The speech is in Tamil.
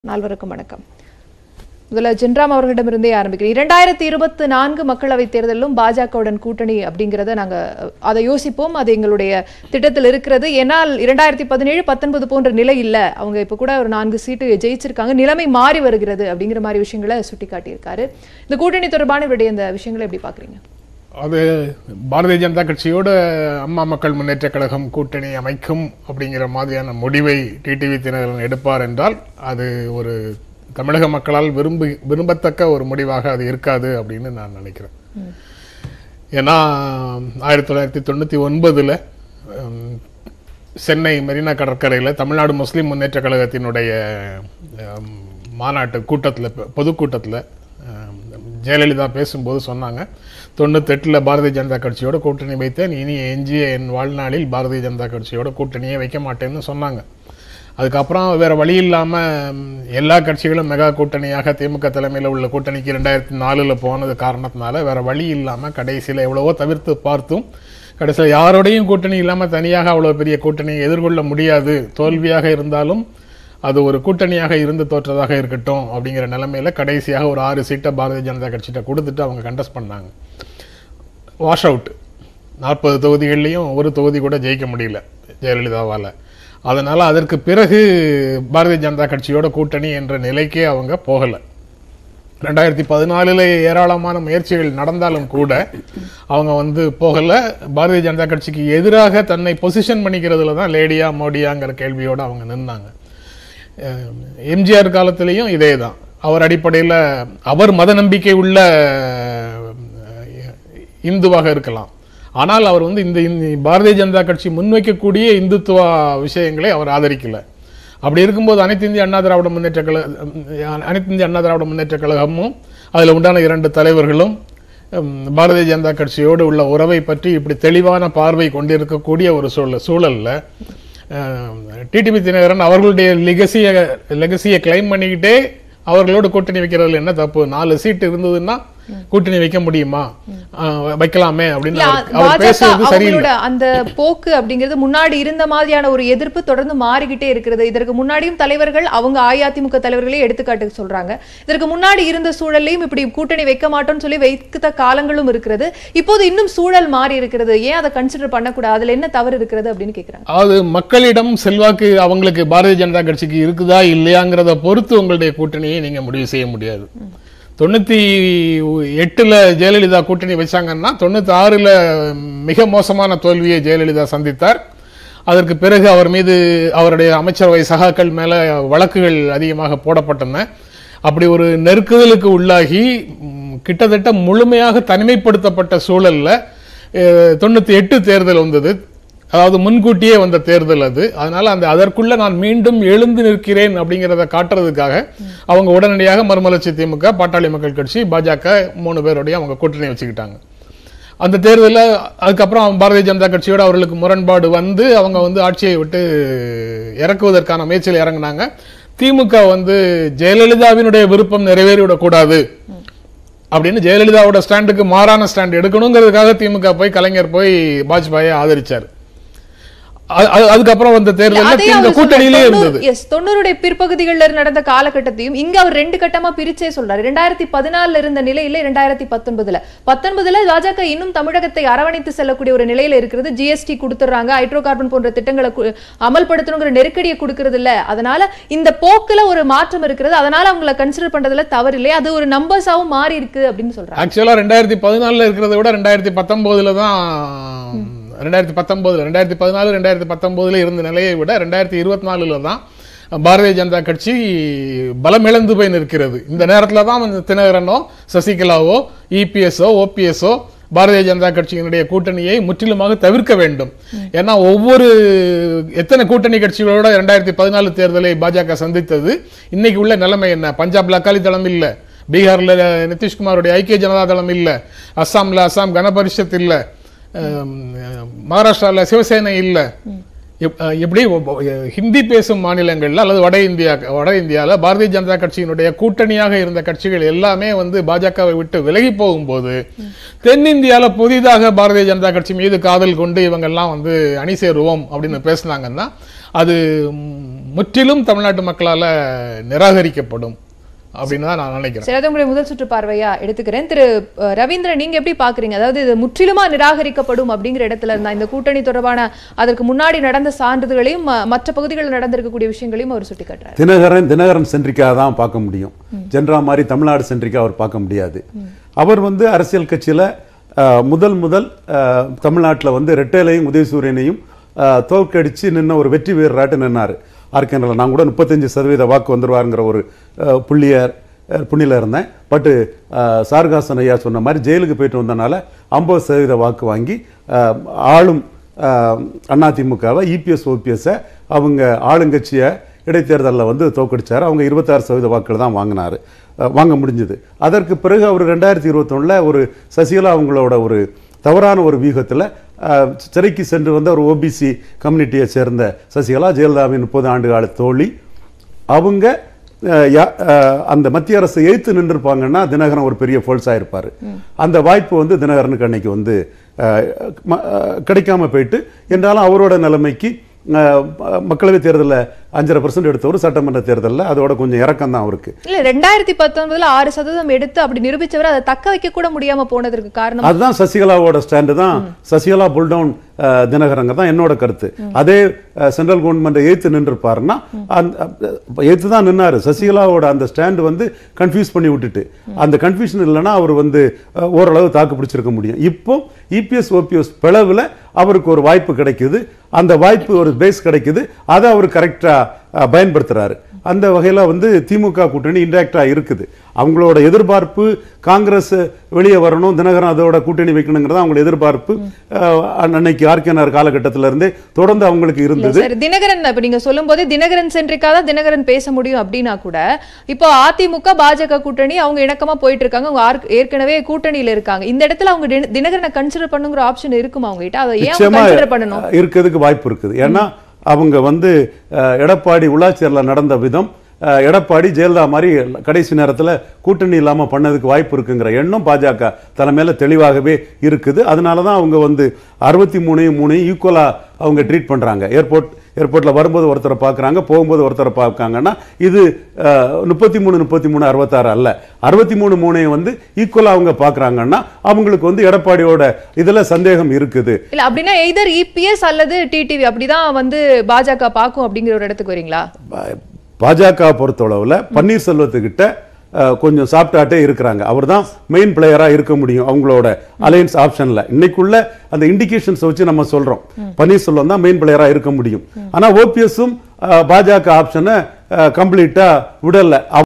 நால்வருக்கும் வணக்கம். முதல்ல ஜென்ராம் அவர்களிடமிருந்தே ஆரம்பிக்கிறேன். 2024 மக்களவைத் தேர்தலிலும் பாஜகவுடன் கூட்டணி அப்படிங்கிறத நாங்க அதை யோசிப்போம். அது எங்களுடைய திட்டத்தில் இருக்கிறது. ஏனால் 2017, 19 போன்ற நிலை இல்ல. அவங்க இப்ப கூட ஒரு 4 சீட்டு ஜெயிச்சிருக்காங்க. நிலைமை மாறி வருகிறது அப்படிங்கிற மாதிரி விஷயங்களை சுட்டிக்காட்டியிருக்காரு. இந்த கூட்டணி தொடர்பான இவருடைய இந்த விஷயங்களை எப்படி பாக்குறீங்க? அது பாரதிய ஜனதா கட்சியோடு அம்மா மக்கள் முன்னேற்ற கழகம் கூட்டணி அமைக்கும் அப்படிங்கிற மாதிரியான முடிவை டிடிவி தினகரன் எடுப்பார் என்றால் அது ஒரு தமிழக மக்களால் விரும்பத்தக்க ஒரு முடிவாக அது இருக்காது அப்படின்னு நான் நினைக்கிறேன். ஏன்னா 1999 சென்னை மெரினா கடற்கரையில் தமிழ்நாடு முஸ்லீம் முன்னேற்ற கழகத்தினுடைய மாநாட்டு கூட்டத்தில் பொதுக்கூட்டத்தில் ஜெயலலிதா பேசும்போது சொன்னாங்க, 98 பாரதிய ஜனதா கட்சியோட கூட்டணி வைத்தேன், இனி எஞ்சிய என் வாழ்நாளில் பாரதிய ஜனதா கட்சியோட கூட்டணியே வைக்க மாட்டேன்னு சொன்னாங்க. அதுக்கப்புறம் வேற வழி இல்லாமல் எல்லா கட்சிகளும் மெகா கூட்டணியாக திமுக தலைமையில் உள்ள கூட்டணிக்கு 2004 போனது காரணத்தினால வேற வழி இல்லாமல் கடைசியில் எவ்வளவோ தவிர்த்து பார்த்தும் கடைசியில் யாரோடையும் கூட்டணி இல்லாமல் தனியாக அவ்வளோ பெரிய கூட்டணியை எதிர்கொள்ள முடியாது, தோல்வியாக இருந்தாலும் அது ஒரு கூட்டணியாக இருந்து தோற்றதாக இருக்கட்டும் அப்படிங்கிற நிலைமையில கடைசியாக ஒரு 6 சீட்டை பாரதிய ஜனதா கட்சிகிட்ட கொடுத்துட்டு அவங்க கண்டெஸ்ட் பண்ணாங்க. Wash out. 40 தொகுதிகள்லையும் ஒரு தொகுதி கூட ஜெயிக்க முடியல ஜெயலலிதாவால். அதனால அதற்கு பிறகு பாரதிய ஜனதா கட்சியோட கூட்டணி என்ற நிலைக்கே அவங்க போகலை. 2014 ஏராளமான முயற்சிகள் நடந்தாலும் கூட அவங்க போகலை. பாரதிய ஜனதா கட்சிக்கு எதிராக தன்னை பொசிஷன் பண்ணிக்கிறதுல தான் லேடியா மோடியாங்கிற கேள்வியோடு அவங்க நின்னாங்க. எம்ஜிஆர் காலத்திலையும் இதே தான். அவர் அடிப்படையில் அவர் மத நம்பிக்கை உள்ள இந்துவாக இருக்கலாம், ஆனால் அவர் இந்த பாரதிய ஜனதா கட்சி முன்வைக்கக்கூடிய இந்துத்துவ விஷயங்களை அவர் ஆதரிக்கல. அப்படி இருக்கும்போது அனைத்து இந்திய அண்ணா திராவிட முன்னேற்ற கழகமும் அதில் உண்டான 2 தலைவர்களும் பாரதிய ஜனதா கட்சியோடு உள்ள உறவை பற்றி இப்படி தெளிவான பார்வை கொண்டிருக்கக்கூடிய ஒரு சூழல்ல டிடிவி தினகரன் அவர்களுடைய லெகசியை கிளைம் பண்ணிக்கிட்டே அவர்களோடு கூட்டணி வைக்கிறதுல என்ன தப்பு? 4 சீட் இருந்ததுன்னா கூட்டணி வைக்க முடியுமா, வைக்கலாமே அப்படின்னு அவர் பேசுறது சரியில்லை. அந்த போக்கு அப்படிங்கிறது முன்னாடி இருந்த மாதிரியான ஒரு எதிர்ப்பு தொடர்ந்து மாறிக்கிட்டே இருக்கிறது. இதற்கு முன்னாடியும் தலைவர்கள் அவங்க அஇஅதிமுக தலைவர்களே எடுத்துக்காட்டு சொல்றாங்க. இதற்கு முன்னாடி இருந்த சூழலையும் இப்படி கூட்டணி வைக்க மாட்டோம்னு சொல்லி வைத்த காலங்களும் இருக்கிறது. இப்போது இன்னும் சூழல் மாறி இருக்கிறது. ஏன் அதை கன்சிடர் பண்ணக்கூடாது? அதுல என்ன தவறு இருக்கிறது அப்படின்னு கேட்கிறாங்க. அது மக்களிடம் செல்வாக்கு அவங்களுக்கு பாரதிய ஜனதா கட்சிக்கு இருக்குதா இல்லையாங்கிறத பொறுத்து உங்களுடைய கூட்டணியை நீங்க முடிவு செய்ய முடியாது. 98 ஜெயலலிதா கூட்டணி வச்சாங்கன்னா 96 மிக மோசமான தோல்வியை ஜெயலலிதா சந்தித்தார். அதற்கு பிறகு அவர் மீது அவருடைய அமைச்சரவை சகாக்கள் மேல வழக்குகள் அதிகமாக போடப்பட்டன. அப்படி ஒரு நெருக்குதலுக்கு உள்ளாகி கிட்டத்தட்ட முழுமையாக தனிமைப்படுத்தப்பட்ட சூழல்ல 98 தேர்தல் வந்தது. அதாவது முன்கூட்டியே வந்த தேர்தல் அது. அதனால அதற்குள்ள நான் மீண்டும் எழுந்து நிற்கிறேன் அப்படிங்கிறத காட்டுறதுக்காக அவங்க உடனடியாக மறுமலர்ச்சி திமுக, பாட்டாளி மக்கள் கட்சி, பாஜக 3 பேரோடய அவங்க கூட்டணி வச்சுக்கிட்டாங்க. அந்த தேர்தலில் அதுக்கப்புறம் பாரதிய ஜனதா கட்சியோட அவர்களுக்கு முரண்பாடு வந்து அவங்க ஆட்சியை விட்டு இறக்குவதற்கான முயற்சியில் இறங்கினாங்க. திமுக ஜெயலலிதாவினுடைய விருப்பம் நிறைவேறிவிடக்கூடாது அப்படின்னு ஜெயலலிதாவோட ஸ்டாண்டுக்கு மாறான ஸ்டாண்ட் எடுக்கணுங்கிறதுக்காக திமுக போய் கலைஞர் போய் வாஜ்பாயை ஆதரிச்சார். அதுக்கப்புறம் வந்த தேர்தல் கூட்டணியிலே இருந்தது. 90 பிற்பகுதிகளில் நடந்த காலகட்டத்தையும் இங்க அவர் 2 கட்டமா பிரிச்சே சொல்றாரு. 2014 இருந்த நிலையில 2019 பாஜக இன்னும் தமிழகத்தை அரவணைத்து செல்லக்கூடிய ஒரு நிலையில இருக்கிறது. ஜிஎஸ்டி கொடுத்துறாங்க, ஹைட்ரோ கார்பன் போன்ற திட்டங்களை அமல்படுத்தணுங்கிற நெருக்கடியை கொடுக்கறது இல்ல. அதனால இந்த போக்குல ஒரு மாற்றம் இருக்கிறது. அதனால அவங்களை கன்சிடர் பண்றதுல தவறு இல்லை. அது ஒரு நம்பர்ஸாவும் மாறி இருக்கு அப்படின்னு சொல்றாங்க. ஆக்சுவலா 2014 இருக்கிறத விட 2019 தான் 2014 2019 இருந்த நிலையை விட 2024 தான் பாரதிய ஜனதா கட்சி பலமிழந்து போய் நிற்கிறது. இந்த நேரத்தில் தான் தினகரனோ சசிகலாவோ இபிஎஸ்ஓ ஓபிஎஸ்ஓ பாரதிய ஜனதா கட்சியினுடைய கூட்டணியை முற்றிலுமாக தவிர்க்க வேண்டும். ஏன்னா எத்தனை கூட்டணி கட்சிகளோட 2014 தேர்தலை பாஜக சந்தித்தது. இன்னைக்கு உள்ள நிலைமை என்ன? பஞ்சாப்ல அகாலி தளம் இல்ல, பீகார்ல நிதிஷ்குமாருடைய ஐக்கிய ஜனதா தளம் இல்ல, அஸ்ஸாம் கனபரிஷத் இல்ல, மகாராஷ்டிராவில் சிவசேனை இல்ல. எப்படி ஹிந்தி பேசும் மாநிலங்கள்ல அல்லது வட இந்தியாவில் பாரதிய ஜனதா கட்சியினுடைய கூட்டணியாக இருந்த கட்சிகள் எல்லாமே பாஜகவை விட்டு விலகி போகும்போது தென்னிந்தியாவில் புதிதாக பாரதிய ஜனதா கட்சி மீது காதல் கொண்டு இவங்கெல்லாம் அணி சேருவோம் அப்படின்னு பேசினாங்கன்னா அது முற்றிலும் தமிழ்நாட்டு மக்களால நிராகரிக்கப்படும் அப்படின்னு தான் நான் நினைக்கிறேன். சரி, உங்களுடைய முதல் சுற்று பார்வையா எடுத்துக்கிறேன். திரு ரவீந்திரன், நீங்க எப்படி பாக்குறீங்க? அதாவது இது முற்றிலுமா நிராகரிக்கப்படும் அப்படிங்கிற இடத்துல இருந்தா இந்த கூட்டணி தொடர்பான அதற்கு முன்னாடி நடந்த சான்றிதழ்களையும் மற்ற பகுதிகளில் நடந்திருக்கக்கூடிய விஷயங்களையும் அவர் சுட்டி காட்டுறாரு. தினகரன் சென்ட்ரிக்கா தான் பார்க்க முடியும். ஜென்ரா மாதிரி தமிழ்நாடு சென்ட்ரிக்கா அவர் பார்க்க முடியாது. அவர் அரசியல் கட்சியில முதல் தமிழ்நாட்டில் ரெட்டேலையும் உதயசூரியனையும் தோற்கடிச்சு நின்ன ஒரு வெற்றி வீரராட்டு நின்னாரு. ஆர்கேனரில் நான் கூட 35% வாக்கு வந்துருவாருங்கிற ஒரு புண்ணியில் இருந்தேன். பட்டு சார்காசன் ஐயா சொன்ன மாதிரி ஜெயிலுக்கு போயிட்டு வந்தனால 50% வாக்கு வாங்கி ஆளும் அதிமுகவை இபிஎஸ் ஓபிஎஸ்ஸை அவங்க ஆளுங்கட்சியை இடைத்தேர்தலில் தோற்கடிச்சார். அவங்க 26% வாக்குகள் தான் வாங்க முடிஞ்சது. அதற்கு பிறகு அவர் 2021 ஒரு சசிகலா அவங்களோட ஒரு தவறான ஒரு வியூகத்தில் சிறைக்கு சென்று வந்த ஒரு ஓபிசி கம்யூனிட்டியை சேர்ந்த சசிகலா, ஜெயலலிதாவின் 30 ஆண்டு கால தோழி, அவங்க அந்த மத்திய அரசு எதிர்த்து நின்றுருப்பாங்கன்னா தினகரன் ஒரு பெரிய ஃபோல்ஸாக இருப்பார். அந்த வாய்ப்பு தினகரனுக்கு அன்னைக்கு கிடைக்காம போயிட்டு, என்றாலும் அவரோட நிலைமைக்கு மக்களவை தேர்தலில் 5.5% எடுத்தவர் சட்டமன்ற தேர்தலில் அதோட கொஞ்சம் இறக்கம் தான் அவருக்கு. இல்ல 2019 6% எடுத்து அப்படி நிரூபிச்சவர் அதை தக்க வைக்க கூட முடியாம போனதற்கு காரணம் அதுதான் சசிகலாவோட ஸ்டாண்டு தான். சசிகலா புல்டவுன் தினகரங்க தான் என்னோட கருத்து. அதே சென்ட்ரல் கவர்மெண்ட் எதிர்த்து நின்றுப்பாருன்னா எதிர்த்து தான் நின்னாரு. சசிகலாவோட அந்த ஸ்டாண்டு கன்ஃபியூஸ் பண்ணி விட்டுட்டு, அந்த கன்ஃபியூஷன் இல்லைன்னா அவர் ஓரளவு தாக்கு பிடிச்சிருக்க முடியும். இப்போ இபிஎஸ் ஓபிஎஸ் பிளவுல அவருக்கு ஒரு வாய்ப்பு கிடைக்குது. அந்த வாய்ப்பு ஒரு பேஸ் கிடைக்குது. அதை அவர் கரெக்டா பயன்படுத்துறாரு. அந்த வகையில் திமுக கூட்டணி இன்டாக்டா இருக்குது. அவங்களோட எதிர்பார்ப்பு காங்கிரஸ் வெளியே வரணும், தினகரன் அதோட கூட்டணி வைக்கணுங்கிறத அவங்களோட எதிர்பார்ப்பு அன்னைக்கு ஆர்கேனர் காலகட்டத்தில இருந்தே தொடர்ந்து அவங்களுக்கு இருந்தது. தினகரன் இப்ப நீங்க சொல்லும் போதே தினகரன் சென்ட்ரிக்கா தான் தினகரன் பேச முடியும் அப்படின்னா கூட, இப்போ அதிமுக பாஜக கூட்டணி அவங்க இணக்கமா போயிட்டு இருக்காங்க, அவங்க ஏற்கனவே கூட்டணியில இருக்காங்க. இந்த இடத்துல அவங்க தினகரனை கன்சிடர் பண்ணுங்கிற ஆப்ஷன் இருக்குமா அவங்க கிட்ட? அதை ஏன் கன்சிடர் பண்ணணும்? இருக்கிறதுக்கு வாய்ப்பு இருக்குது. ஏன்னா அவங்க எடப்பாடி உள்ளாட்சியரில் நடந்த விதம், எடப்பாடி ஜெயலலிதா மாதிரி கடைசி நேரத்தில் கூட்டணி இல்லாமல் பண்ணதுக்கு வாய்ப்பு இருக்குங்கிற எண்ணம் பாஜக தலைமையில் தெளிவாகவே இருக்குது. அதனால தான் அவங்க 63 ஈக்குவலாக அவங்க ட்ரீட் பண்ணுறாங்க. ஏர்போர்ட்டில் வரும்போது ஒருத்தரை பார்க்குறாங்க, போகும்போது ஒருத்தரை பார்க்காங்கன்னா இது 33 66 அல்ல, 63 ஈக்குவலாக அவங்க பார்க்குறாங்கன்னா அவங்களுக்கு எடப்பாடியோட இதில் சந்தேகம் இருக்குது. இல்லை அப்படின்னா எய்தர் இபிஎஸ் அல்லது டிடிவி அப்படிதான் பாஜக பார்க்கும் அப்படிங்கிற ஒரு இடத்துக்கு வரீங்களா? பாஜக பொறுத்தளவில் பன்னீர்செல்வத்துக்கிட்ட கொஞ்சம் சாப்பிட்டாட்டே இருக்கிறாங்க. அவர் தான் மெயின் பிளேயரா இருக்க முடியும் அவங்களோட அலையன்ஸ் ஆப்ஷன்ல. இன்னைக்குள்ள அந்த இண்டிகேஷன்ஸ் வச்சு நம்ம சொல்றோம் பன்னீர்செல்வம் தான் மெயின் பிளேயரா இருக்க முடியும். ஆனா ஓபிஎஸும் பாஜக ஆப்ஷனை கம்ப்ளீட்டா விடல.